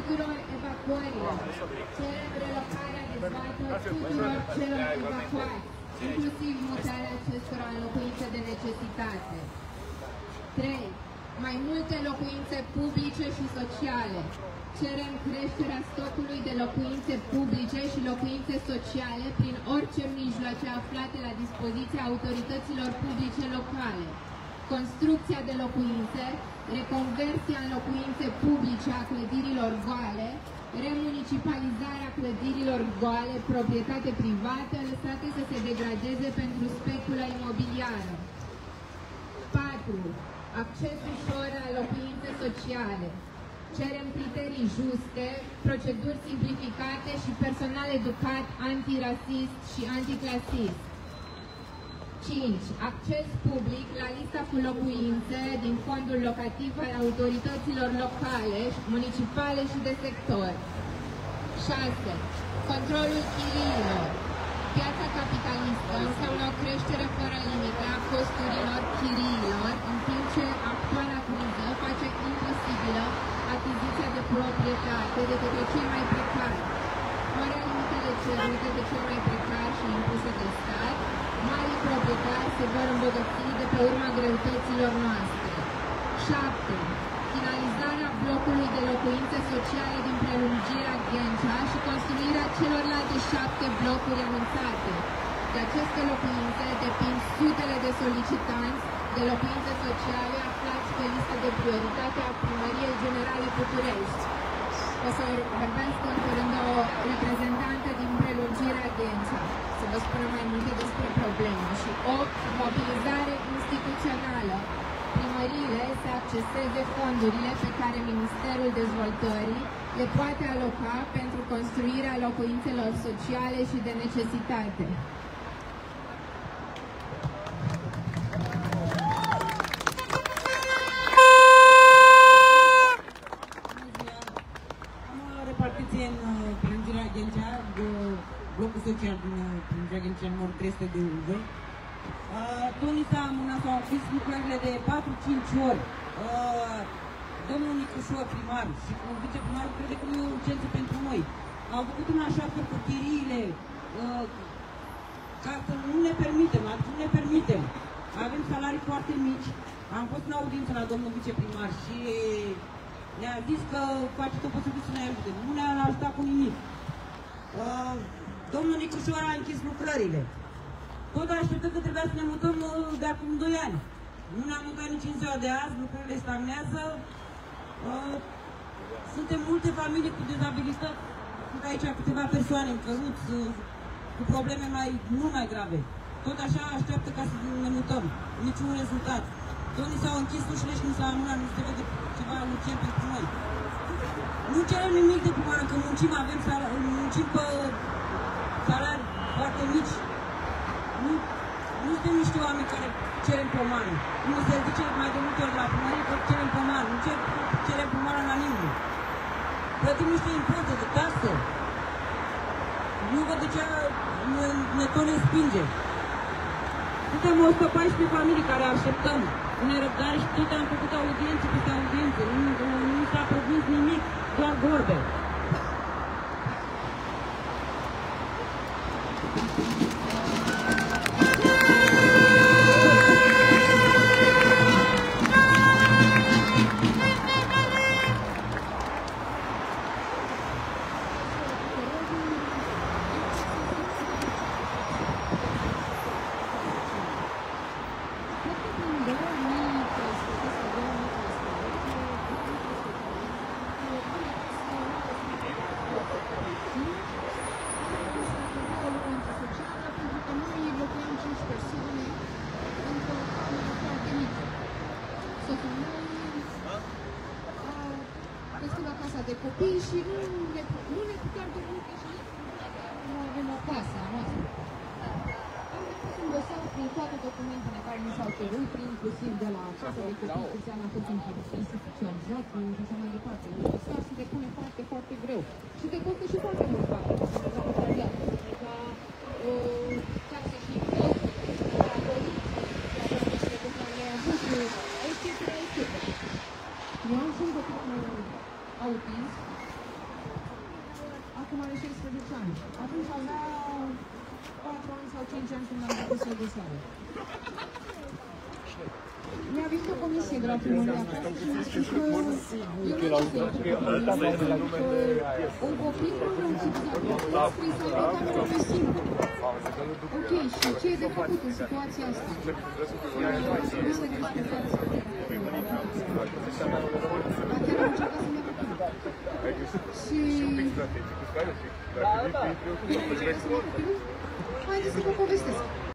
tuturor evacuărilor. Cerem relocarea dezbată tuturor celor evacuați, inclusiv mutarea acestora în locuințe de necesitate. 3. Mai multe locuințe publice și sociale. Cerem creșterea stocului de locuințe publice și locuințe sociale prin orice mijloace aflate la dispoziția autorităților publice locale. Construcția de locuințe, reconversia în locuințe publice a clădirilor goale, remunicipalizarea clădirilor goale, proprietate privată, lăsate să se degradeze pentru specula imobiliară. 4. Acces ușor la locuințe sociale. Cerem criterii juste, proceduri simplificate și personal educat antirasist și anticlasist. 5. Acces public la lista cu locuințe din fondul locativ al autorităților locale, municipale și de sector. 6. Controlul chiriilor. Piața capitalistă înseamnă o creștere fără limite a costurilor chiriilor, în timp ce actuala criză face imposibilă achiziția de proprietate de către cei mai precari. Fără limitele cerute de cei mai precari și impuse de stat, marii proprietari se vor îmbogăți de pe urma greutăților noastre. 7. Finalizarea blocului de locuințe sociale din prelungirea Ghencea și construirea celorlalte 7 blocuri anunțate. De aceste locuințe depind sutele de solicitanți de locuințe sociale aflați pe listă de prioritate a Primăriei Generale București. O să vorbească în curând o reprezentantă din prelungirea Ghencea, să vă spună mai multe despre probleme. Și 8. Mobilizare instituțională. Primăriile să acceseze fondurile pe care Ministerul Dezvoltării le poate aloca pentru construirea locuințelor sociale și de necesitate. Blocul social din Prelungirea Ghencea, numărul 300 de Ulvă. Tonița Mâna s-au închis lucrările de 4-5 ori. Domnul Nicușor, primar, și cu viceprimarul crede că nu e o urgență pentru noi. Au făcut în așa fel cu chiriile, ca să nu ne permitem, nu ne permitem. Avem salarii foarte mici. Am fost în audiență la domnul viceprimar și ne-a zis că face tot posibil să ne ajute. Nu ne-a ajutat cu nimic. Domnul Nicușor a închis lucrările. Tot așteptăm că trebuia să ne mutăm de acum 2 ani. Nu ne-am mutat nici în ziua de azi, lucrările stagnează. Suntem multe familii cu dizabilități. Sunt aici câteva persoane în căruți, cu probleme mult mai grave. Tot așa așteaptă ca să ne mutăm. Niciun rezultat. Domnii s-au închis ușile și nu s-a amânat, nu se vede ceva urgent pentru noi. Nu cerem nimic de primară, că muncim, muncim pe salarii foarte mici. Nu suntem niște oameni care cerem pomană. Nu se zice mai de multe ori de la primărie că cerem pomană. Nu cerem pomană la nimeni. Plătim niște impozite de taxe. Nu văd de ce ne tot ne spinge. Suntem 114 familii care așteptăm cu nerăbdare și tot am făcut audiențe peste audiențe. Nu s-a propus nimic, doar vorbe. de copii și nu ne puteam dormi și nu avem o casă a noastră. Am depus un dosar prin toate documentele care mi s-au cerut, inclusiv de la casa de copii, câți ani a fost instituționalizat și așa mai departe. Un dosar se depune foarte, foarte greu. Și te costă și foarte mult bani. La taxe și impozite, la poliție, la poliție, etc. Eu am și un copil cu autism acum are 16 ani. Atunci avea 4 ani sau 5 ani când am depus o dosară. Mi-a venit o comisie de la primăria acasă și mi-a spus că eu nu știu un copil a scris ancheta progresivă. Ok, și ce e de făcut în situația asta? Nu se discutați. Dar chiar am încercat să merg acum. Și... Haideți să vă povestesc.